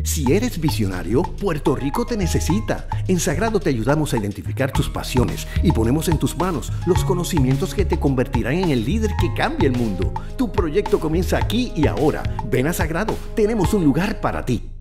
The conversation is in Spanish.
Si eres visionario, Puerto Rico te necesita. En Sagrado te ayudamos a identificar tus pasiones y ponemos en tus manos los conocimientos que te convertirán en el líder que cambia el mundo. Tu proyecto comienza aquí y ahora. Ven a Sagrado, tenemos un lugar para ti.